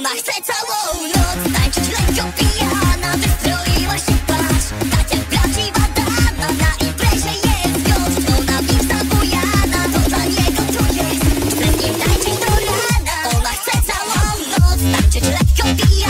Ona chce całą noc tańczyć lekko pijana, wystroiła się, patrz, tak jak prawdziwa dama. Na imprezie jest gość, ona w nim zabujana, to dla niego tu jest, chce z nim tańczyć do rana. Ona chce całą noc tańczyć lekko pijana.